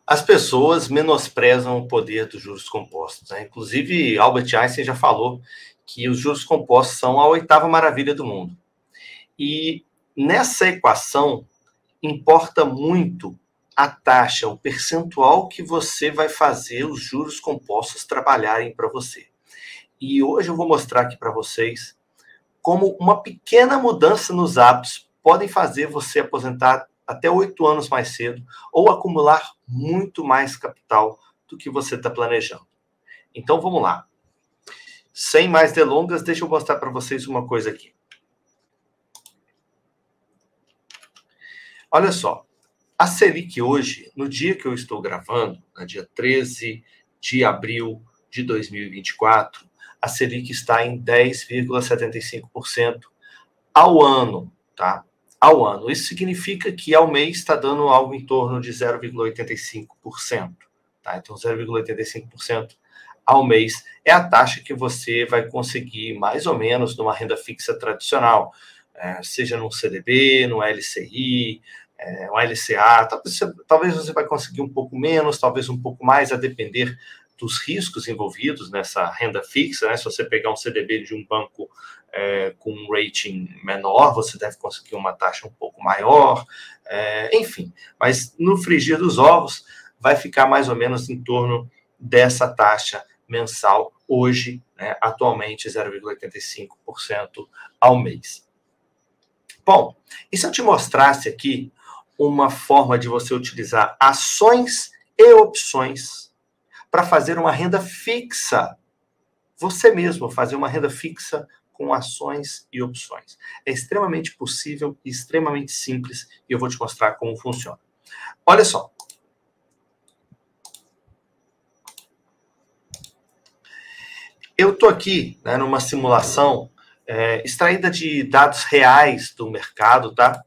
As pessoas menosprezam o poder dos juros compostos, né? Inclusive, Albert Einstein já falou que os juros compostos são a oitava maravilha do mundo. E nessa equação, importa muito a taxa, o percentual que você vai fazer os juros compostos trabalharem para você. E hoje eu vou mostrar aqui para vocês como uma pequena mudança nos hábitos podem fazer você aposentar até 8 anos mais cedo ou acumular muito mais capital do que você está planejando. Então vamos lá. Sem mais delongas, deixa eu mostrar para vocês uma coisa aqui. Olha só, a Selic hoje, no dia que eu estou gravando, no dia 13 de abril de 2024, a Selic está em 10,75% ao ano, tá? Ao ano. Isso significa que ao mês está dando algo em torno de 0,85%, tá? Então, 0,85% ao mês é a taxa que você vai conseguir mais ou menos numa renda fixa tradicional, seja no CDB, no LCI, um LCA, talvez você vai conseguir um pouco menos, talvez um pouco mais, a depender dos riscos envolvidos nessa renda fixa, né? Se você pegar um CDB de um banco com um rating menor, você deve conseguir uma taxa um pouco maior, enfim. Mas no frigir dos ovos, vai ficar mais ou menos em torno dessa taxa mensal, hoje, né, atualmente 0,85% ao mês. Bom, e se eu te mostrasse aqui uma forma de você utilizar ações e opções para fazer uma renda fixa, você mesmo fazer uma renda fixa com ações e opções. É extremamente possível e extremamente simples e eu vou te mostrar como funciona. Olha só. Eu estou aqui, né, numa simulação extraída de dados reais do mercado, tá?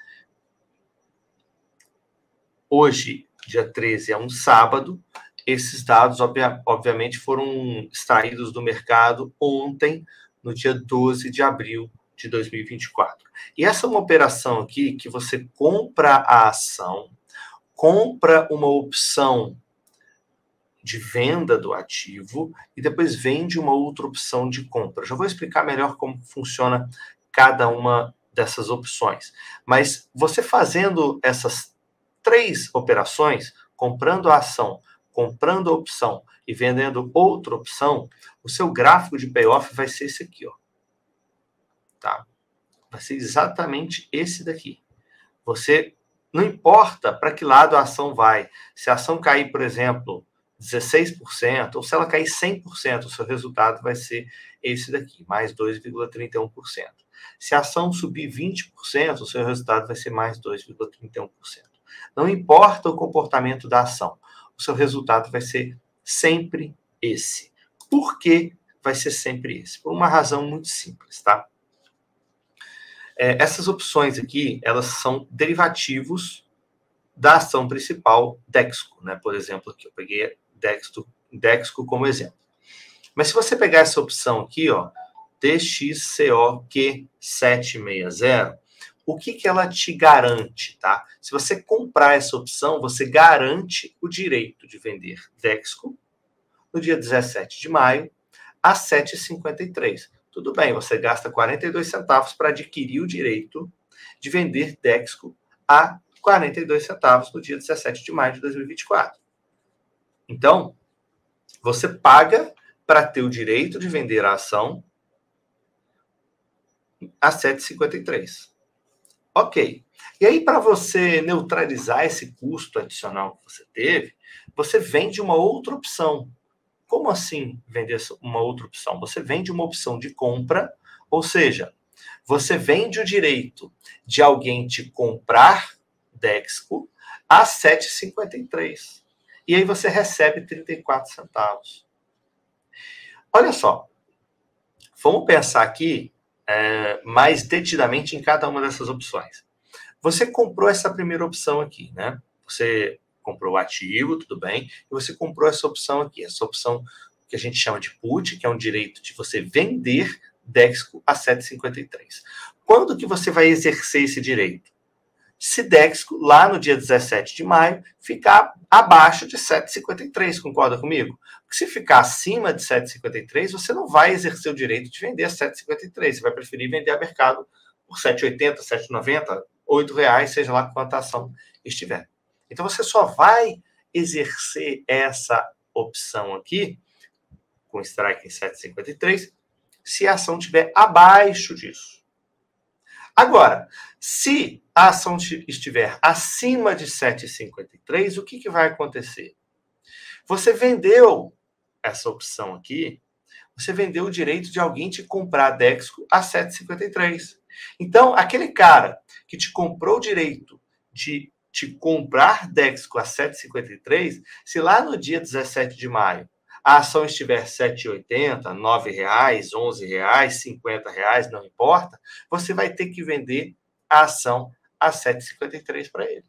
Hoje, dia 13, é um sábado. Esses dados, obviamente, foram extraídos do mercado ontem, no dia 12 de abril de 2024. E essa é uma operação aqui que você compra a ação, compra uma opção de venda do ativo e depois vende uma outra opção de compra. Já vou explicar melhor como funciona cada uma dessas opções. Mas você fazendo essas 3 operações, comprando a ação, comprando a opção e vendendo outra opção, o seu gráfico de payoff vai ser esse aqui, ó. Tá? Vai ser exatamente esse daqui. Você, não importa para que lado a ação vai. Se a ação cair, por exemplo, 16%, ou se ela cair 100%, o seu resultado vai ser esse daqui, mais 2,31%. Se a ação subir 20%, o seu resultado vai ser mais 2,31%. Não importa o comportamento da ação, o seu resultado vai ser sempre esse. Por que vai ser sempre esse? Por uma razão muito simples, tá? Essas opções aqui, elas são derivativos da ação principal Dexco, né? Por exemplo, aqui eu peguei Dexco como exemplo. Mas se você pegar essa opção aqui, ó, DXCOQ760, o que ela te garante, tá? Se você comprar essa opção, você garante o direito de vender Dexco no dia 17 de maio, às 7h53. Tudo bem, você gasta 42 centavos para adquirir o direito de vender Dexco a 42 centavos no dia 17 de maio de 2024. Então, você paga para ter o direito de vender a ação a 7h53. Ok. E aí, para você neutralizar esse custo adicional que você teve, você vende uma outra opção. Como assim vender uma outra opção? Você vende uma opção de compra, ou seja, você vende o direito de alguém te comprar Dexco a 7h53. E aí você recebe 34 centavos. Olha só, vamos pensar aqui mais detidamente em cada uma dessas opções. Você comprou essa primeira opção aqui, né? Você comprou o ativo, tudo bem, e você comprou essa opção aqui, essa opção que a gente chama de put, que é um direito de você vender Dexco a 7h53. Quando que você vai exercer esse direito? se Dexco, lá no dia 17 de maio, ficar abaixo de 7,53, concorda comigo? Porque se ficar acima de 7,53, você não vai exercer o direito de vender a 7,53, você vai preferir vender a mercado por 7,80, 7,90, R$8, seja lá quanta ação estiver. Então, você só vai exercer essa opção aqui, com strike em 7,53, se a ação estiver abaixo disso. Agora, se a ação estiver acima de 7,53, o que vai acontecer? Você vendeu essa opção aqui, você vendeu o direito de alguém te comprar Dexco a 7,53. Então, aquele cara que te comprou o direito de te comprar Dexco a 7,53, se lá no dia 17 de maio a ação estiver R$ 7,80, R$ 9, R$ 11, R$ 50, não importa, você vai ter que vender a ação a 7,53 para ele.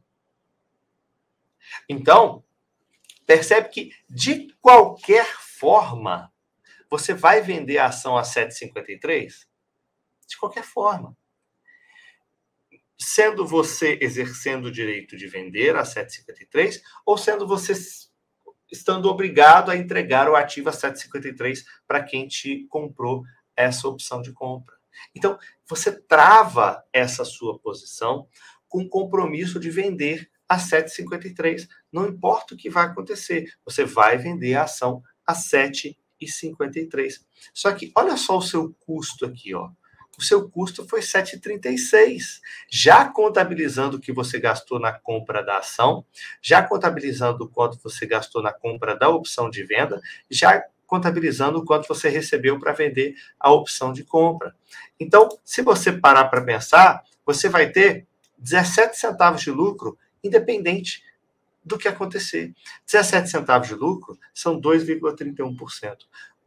Então, percebe que, de qualquer forma, você vai vender a ação a 7,53? De qualquer forma. Sendo você exercendo o direito de vender a 7,53 ou sendo você estando obrigado a entregar o ativo a 7,53 para quem te comprou essa opção de compra. Então, você trava essa sua posição com o compromisso de vender a 7,53. Não importa o que vai acontecer, você vai vender a ação a 7,53. Só que olha só o seu custo aqui, ó. O seu custo foi 7,36. Já contabilizando o que você gastou na compra da ação, já contabilizando o quanto você gastou na compra da opção de venda, já contabilizando o quanto você recebeu para vender a opção de compra. Então, se você parar para pensar, você vai ter 17 centavos de lucro, independente do que acontecer. 17 centavos de lucro são 2,31%.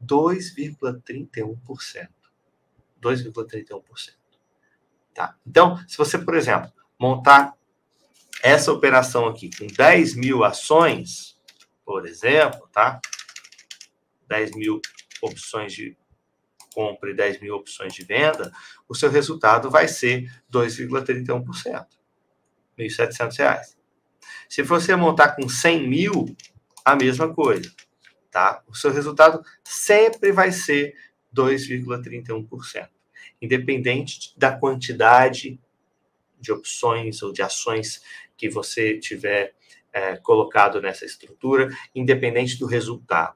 2,31%. 2,31%. Tá? Então, se você, por exemplo, montar essa operação aqui com 10 mil ações, por exemplo, tá? 10 mil opções de compra e 10 mil opções de venda, o seu resultado vai ser 2,31%. R$ 1.700. Se você montar com 100 mil, a mesma coisa. Tá? O seu resultado sempre vai ser 2,31%, independente da quantidade de opções ou de ações que você tiver colocado nessa estrutura, independente do resultado.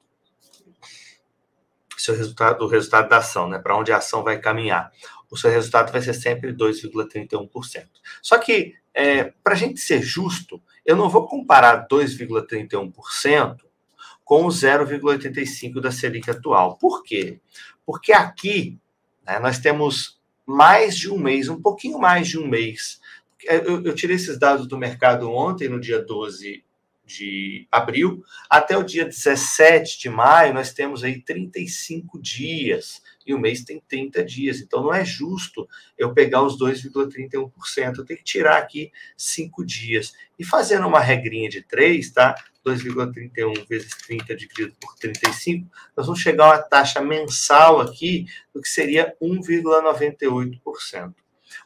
Do resultado da ação, né? Para onde a ação vai caminhar. O seu resultado vai ser sempre 2,31%. Só que, para a gente ser justo, eu não vou comparar 2,31% com o 0,85% da Selic atual. Por quê? Porque aqui, né, nós temos mais de um mês, um pouquinho mais de um mês. Eu tirei esses dados do mercado ontem, no dia 12 de abril, até o dia 17 de maio, nós temos aí 35 dias, e o mês tem 30 dias, então não é justo eu pegar os 2,31%, eu tenho que tirar aqui 5 dias. E fazendo uma regrinha de 3, tá? 2,31 vezes 30 dividido por 35, nós vamos chegar a uma taxa mensal aqui do que seria 1,98%.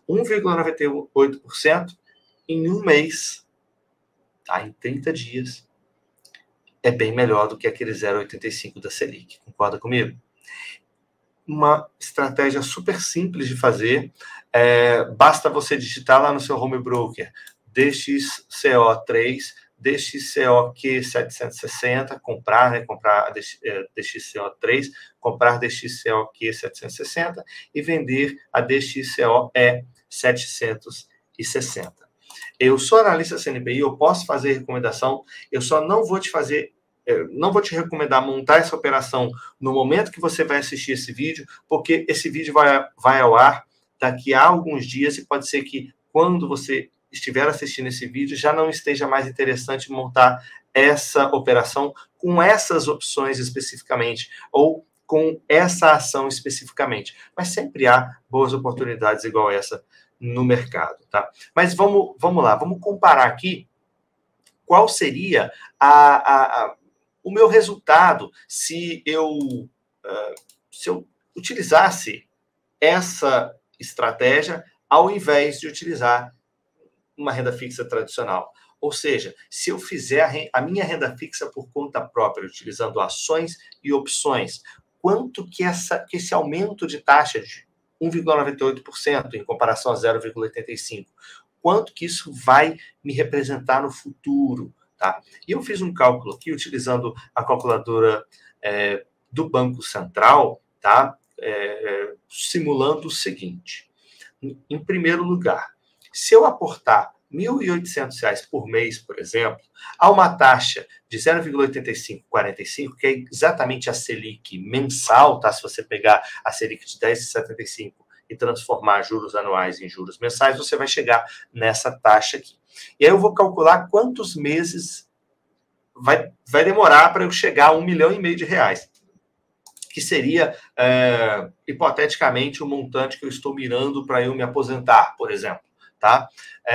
1,98% em um mês, tá? Em 30 dias, é bem melhor do que aquele 0,85 da Selic. Concorda comigo? Uma estratégia super simples de fazer. Basta você digitar lá no seu home broker DXCO3, DXCOQ760, comprar, né? Comprar DXCO3, comprar DXCOQ760 e vender a DXCOE760. Eu sou analista CNPI, eu posso fazer recomendação, eu só não vou te recomendar montar essa operação no momento que você vai assistir esse vídeo, porque esse vídeo vai ao ar daqui a alguns dias e pode ser que quando você estiver assistindo esse vídeo já não esteja mais interessante montar essa operação com essas opções especificamente ou com essa ação especificamente. Mas sempre há boas oportunidades igual essa no mercado, tá? Mas vamos lá, vamos comparar aqui qual seria o meu resultado se eu utilizasse essa estratégia ao invés de utilizar uma renda fixa tradicional. Ou seja, se eu fizer a minha renda fixa por conta própria, utilizando ações e opções, quanto que esse aumento de taxa de 1,98% em comparação a 0,85%, quanto que isso vai me representar no futuro, tá? E eu fiz um cálculo aqui utilizando a calculadora do Banco Central, tá? Simulando o seguinte. Em primeiro lugar, se eu aportar R$ 1.800 por mês, por exemplo, a uma taxa de 0,8545, que é exatamente a Selic mensal, tá? Se você pegar a Selic de 10,75 e transformar juros anuais em juros mensais, você vai chegar nessa taxa aqui. E aí eu vou calcular quantos meses vai demorar para eu chegar a R$ 1,5 milhão, que seria, hipoteticamente, o montante que eu estou mirando para eu me aposentar, por exemplo, tá?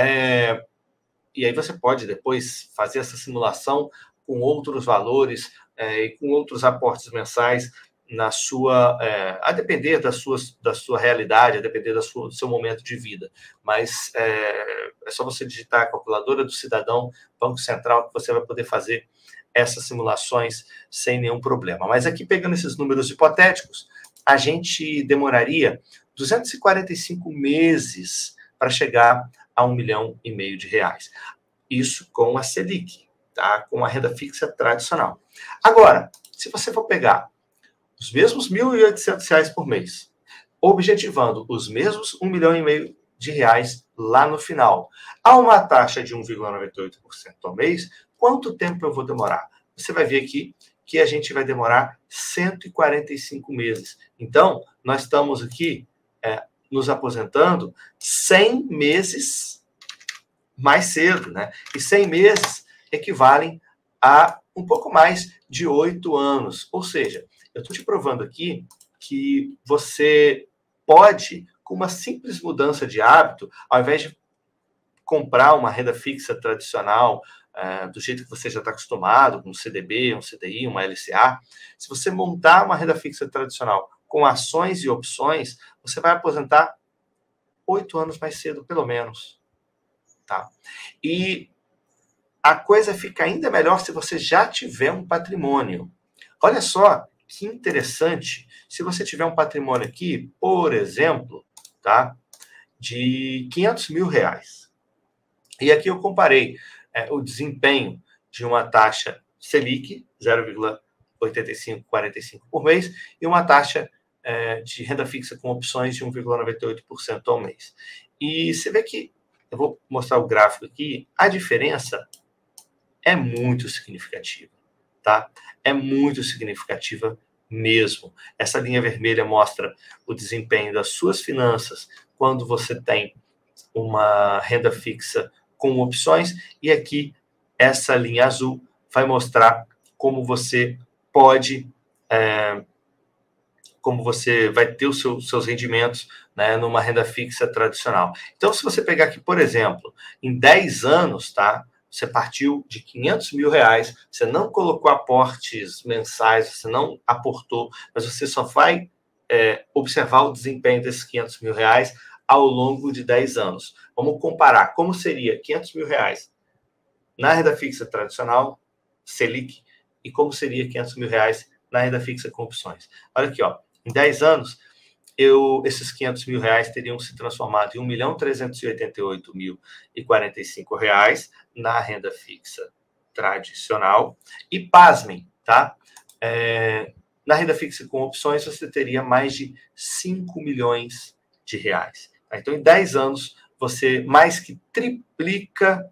E aí você pode depois fazer essa simulação com outros valores e com outros aportes mensais na sua, a depender da sua realidade, a depender do seu momento de vida. Mas é só você digitar a calculadora do cidadão, Banco Central, que você vai poder fazer essas simulações sem nenhum problema. Mas aqui, pegando esses números hipotéticos, a gente demoraria 245 meses para chegar a R$ 1,5 milhão. Isso com a Selic, tá? Com a renda fixa tradicional. Agora, se você for pegar os mesmos R$ 1.800 por mês, objetivando os mesmos R$ 1,5 milhão lá no final, a uma taxa de 1,98% ao mês, quanto tempo eu vou demorar? Você vai ver aqui que a gente vai demorar 145 meses. Então, nós estamos aqui nos aposentando 100 meses mais cedo, né? E 100 meses equivalem a um pouco mais de 8 anos. Ou seja, eu estou te provando aqui que você pode, com uma simples mudança de hábito, ao invés de comprar uma renda fixa tradicional, do jeito que você já está acostumado, com um CDB, um CDI, uma LCA, se você montar uma renda fixa tradicional com ações e opções, você vai aposentar 8 anos mais cedo, pelo menos. Tá? E a coisa fica ainda melhor se você já tiver um patrimônio. Olha só que interessante, se você tiver um patrimônio aqui, por exemplo, tá, de R$ 500 mil. E aqui eu comparei o desempenho de uma taxa Selic, 0,8545 por mês, e uma taxa de renda fixa com opções de 1,98% ao mês. E você vê que, eu vou mostrar o gráfico aqui, a diferença é muito significativa, tá? É muito significativa mesmo. Essa linha vermelha mostra o desempenho das suas finanças quando você tem uma renda fixa com opções, e aqui essa linha azul vai mostrar como você pode, como você vai ter os seus rendimentos, né, numa renda fixa tradicional. Então, se você pegar aqui, por exemplo, em 10 anos, tá? Você partiu de R$ 500 mil, você não colocou aportes mensais, você não aportou, mas você só vai observar o desempenho desses R$ 500 mil ao longo de 10 anos. Vamos comparar como seria R$ 500 mil na renda fixa tradicional, Selic, e como seria R$ 500 mil na renda fixa com opções. Olha aqui, ó, em 10 anos, esses R$ 500 mil teriam se transformado em R$ 1.388.045 na renda fixa tradicional. E pasmem, tá? Na renda fixa com opções, você teria mais de R$ 5 milhões. Então, em 10 anos, você mais que triplica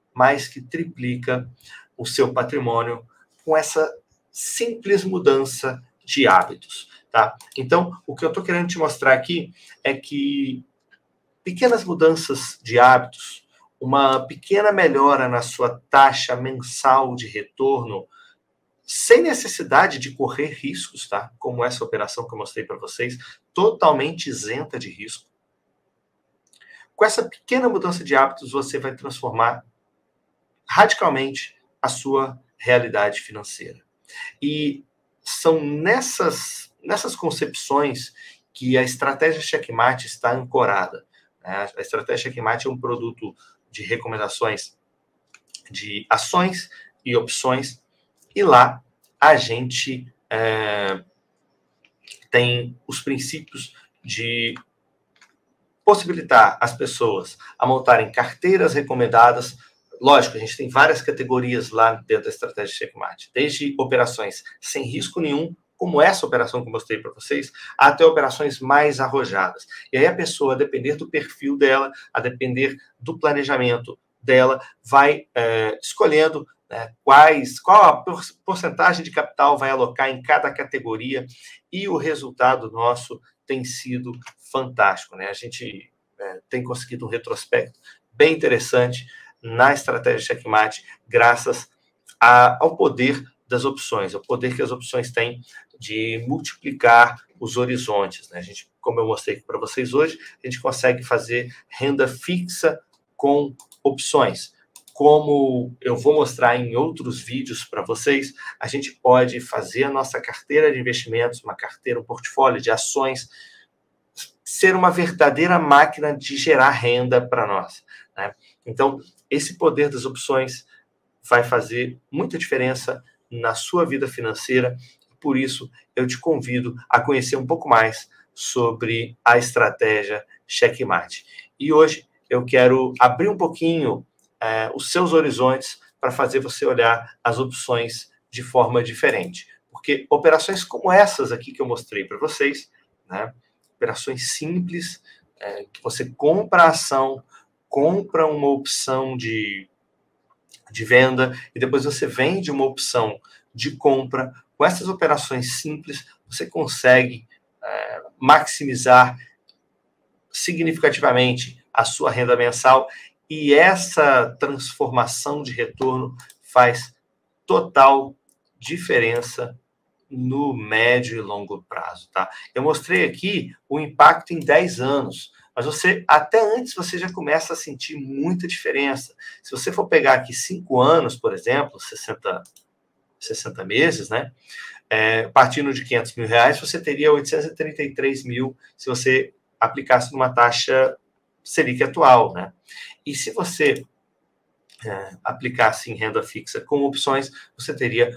o seu patrimônio com essa simples mudança de hábitos, tá? Então, o que eu estou querendo te mostrar aqui é que pequenas mudanças de hábitos, uma pequena melhora na sua taxa mensal de retorno, sem necessidade de correr riscos, tá? Como essa operação que eu mostrei para vocês, totalmente isenta de risco. Com essa pequena mudança de hábitos, você vai transformar radicalmente a sua realidade financeira. E são nessas concepções que a estratégia Checkmate está ancorada. A estratégia Checkmate é um produto de recomendações de ações e opções, e lá a gente tem os princípios de possibilitar as pessoas a montarem carteiras recomendadas. Lógico, a gente tem várias categorias lá dentro da estratégia Checkmate, desde operações sem risco nenhum, como essa operação que eu mostrei para vocês, até operações mais arrojadas. E aí a pessoa, a depender do perfil dela, a depender do planejamento dela, vai escolhendo qual a porcentagem de capital vai alocar em cada categoria, e o resultado nosso tem sido fantástico, né? A gente tem conseguido um retrospecto bem interessante na estratégia Checkmate, graças ao poder das opções, ao poder que as opções têm de multiplicar os horizontes, né? A gente, como eu mostrei para vocês hoje, a gente consegue fazer renda fixa com opções. Como eu vou mostrar em outros vídeos para vocês, a gente pode fazer a nossa carteira de investimentos, uma carteira, um portfólio de ações, ser uma verdadeira máquina de gerar renda para nós, né? Então, esse poder das opções vai fazer muita diferença na sua vida financeira. Por isso, eu te convido a conhecer um pouco mais sobre a estratégia Checkmate. E hoje eu quero abrir um pouquinho os seus horizontes para fazer você olhar as opções de forma diferente. Porque operações como essas aqui que eu mostrei para vocês, né, operações simples, que você compra a ação, compra uma opção de venda e depois você vende uma opção de compra. Com essas operações simples, você consegue maximizar significativamente a sua renda mensal, e essa transformação de retorno faz total diferença no médio e longo prazo, tá? Eu mostrei aqui o impacto em 10 anos, mas até antes, você já começa a sentir muita diferença. Se você for pegar aqui 5 anos, por exemplo, 60 meses, né? Partindo de R$500 mil, você teria 833 mil se você aplicasse numa taxa Selic atual, né? E se você aplicasse em renda fixa com opções, você teria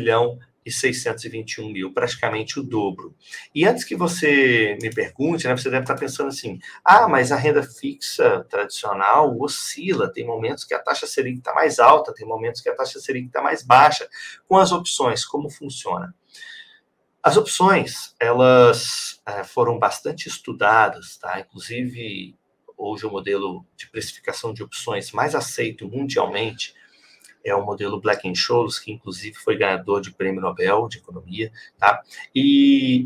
1.621.000, praticamente o dobro. E antes que você me pergunte, né, você deve estar pensando assim, mas a renda fixa tradicional oscila, tem momentos que a taxa Selic está mais alta, tem momentos que a taxa Selic está mais baixa. Com as opções, como funciona? As opções, elas foram bastante estudadas, tá? Inclusive, hoje o modelo de precificação de opções mais aceito mundialmente é o modelo Black-Scholes, que inclusive foi ganhador de Prêmio Nobel de Economia, tá? E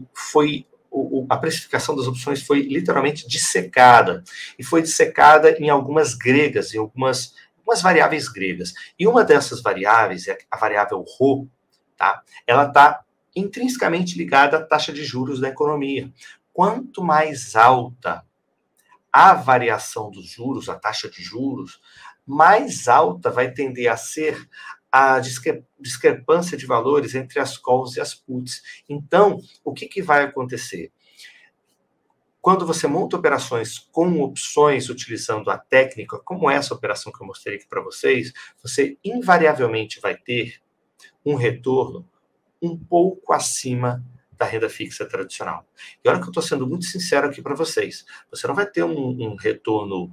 a precificação das opções foi literalmente dissecada, e foi dissecada em algumas gregas, em algumas variáveis gregas. E uma dessas variáveis é a variável ρ, tá? Ela está intrinsecamente ligada à taxa de juros da economia. Quanto mais alta a variação dos juros, a taxa de juros, mais alta vai tender a ser a discrepância de valores entre as calls e as puts. Então, o que vai acontecer? Quando você monta operações com opções utilizando a técnica, como essa operação que eu mostrei aqui para vocês, você invariavelmente vai ter um retorno um pouco acima da renda fixa tradicional. E olha que eu estou sendo muito sincero aqui para vocês. Você não vai ter um retorno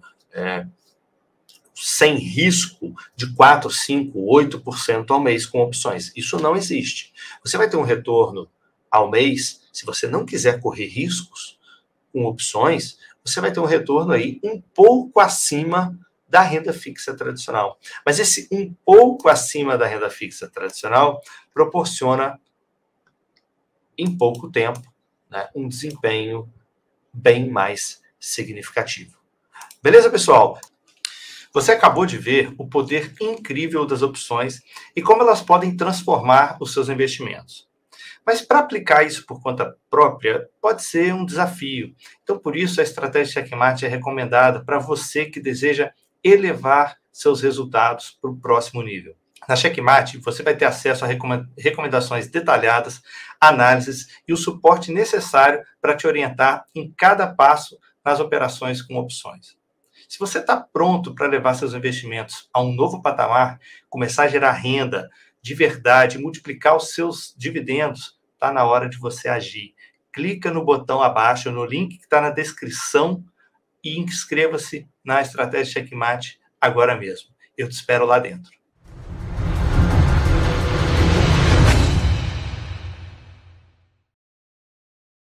sem risco de 4%, 5%, 8% ao mês com opções. Isso não existe. Você vai ter um retorno ao mês, se você não quiser correr riscos com opções, você vai ter um retorno aí um pouco acima da renda fixa tradicional. Mas esse um pouco acima da renda fixa tradicional proporciona, em pouco tempo, né, um desempenho bem mais significativo. Beleza, pessoal? Você acabou de ver o poder incrível das opções e como elas podem transformar os seus investimentos. Mas para aplicar isso por conta própria, pode ser um desafio. Então, por isso, a estratégia Checkmate é recomendada para você que deseja elevar seus resultados para o próximo nível. Na Checkmate, você vai ter acesso a recomendações detalhadas, análises e o suporte necessário para te orientar em cada passo nas operações com opções. Se você está pronto para levar seus investimentos a um novo patamar, começar a gerar renda de verdade, multiplicar os seus dividendos, está na hora de você agir. Clica no botão abaixo, no link que está na descrição e inscreva-se na Estratégia Checkmate agora mesmo. Eu te espero lá dentro.